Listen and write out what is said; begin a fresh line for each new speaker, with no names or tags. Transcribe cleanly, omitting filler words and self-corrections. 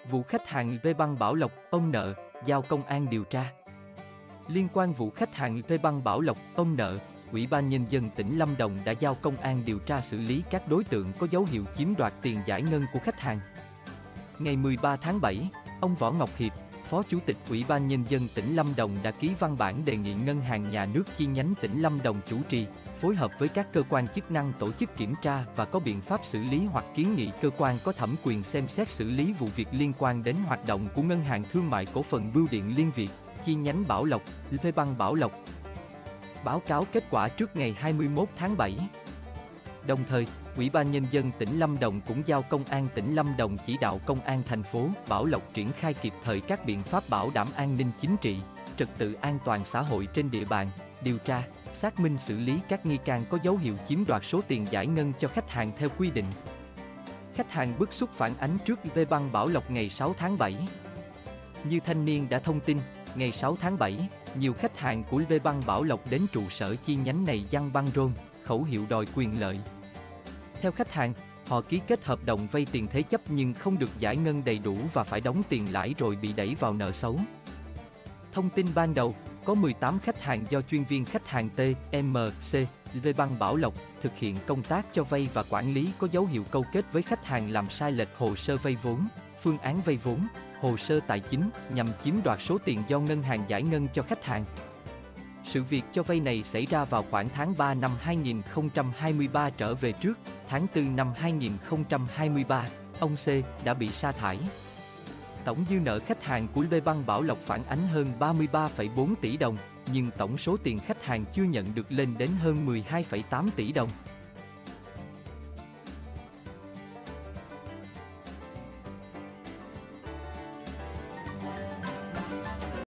Vụ khách hàng V-Băng Bảo Lộc, ông nợ, giao công an điều tra. Liên quan vụ khách hàng V-Băng Bảo Lộc, ông nợ, Ủy ban Nhân dân tỉnh Lâm Đồng đã giao công an điều tra xử lý các đối tượng có dấu hiệu chiếm đoạt tiền giải ngân của khách hàng. Ngày 13 tháng 7, ông Võ Ngọc Hiệp, Phó Chủ tịch Ủy ban Nhân dân tỉnh Lâm Đồng đã ký văn bản đề nghị Ngân hàng Nhà nước chi nhánh tỉnh Lâm Đồng chủ trì, phối hợp với các cơ quan chức năng tổ chức kiểm tra và có biện pháp xử lý hoặc kiến nghị cơ quan có thẩm quyền xem xét xử lý vụ việc liên quan đến hoạt động của Ngân hàng Thương mại Cổ phần Bưu điện Liên Việt, chi nhánh Bảo Lộc, V-Băng Bảo Lộc. Báo cáo kết quả trước ngày 21 tháng 7. Đồng thời, Ủy ban Nhân dân tỉnh Lâm Đồng cũng giao Công an tỉnh Lâm Đồng chỉ đạo Công an thành phố Bảo Lộc triển khai kịp thời các biện pháp bảo đảm an ninh chính trị, trật tự an toàn xã hội trên địa bàn, điều tra, xác minh xử lý các nghi can có dấu hiệu chiếm đoạt số tiền giải ngân cho khách hàng theo quy định. Khách hàng bức xúc phản ánh trước V-Băng Bảo Lộc ngày 6 tháng 7. Như thanh niên đã thông tin, ngày 6 tháng 7, nhiều khách hàng của V-Băng Bảo Lộc đến trụ sở chi nhánh này giăng băng rôn, khẩu hiệu đòi quyền lợi. Theo khách hàng, họ ký kết hợp đồng vay tiền thế chấp nhưng không được giải ngân đầy đủ và phải đóng tiền lãi rồi bị đẩy vào nợ xấu. Thông tin ban đầu, có 18 khách hàng do chuyên viên khách hàng TMC, V-Băng Bảo Lộc thực hiện công tác cho vay và quản lý có dấu hiệu câu kết với khách hàng làm sai lệch hồ sơ vay vốn, phương án vay vốn, hồ sơ tài chính nhằm chiếm đoạt số tiền do ngân hàng giải ngân cho khách hàng. Sự việc cho vay này xảy ra vào khoảng tháng 3 năm 2023 trở về trước, tháng 4 năm 2023, ông C đã bị sa thải. Tổng dư nợ khách hàng của V-Băng Bảo Lộc phản ánh hơn 33,4 tỷ đồng, nhưng tổng số tiền khách hàng chưa nhận được lên đến hơn 12,8 tỷ đồng.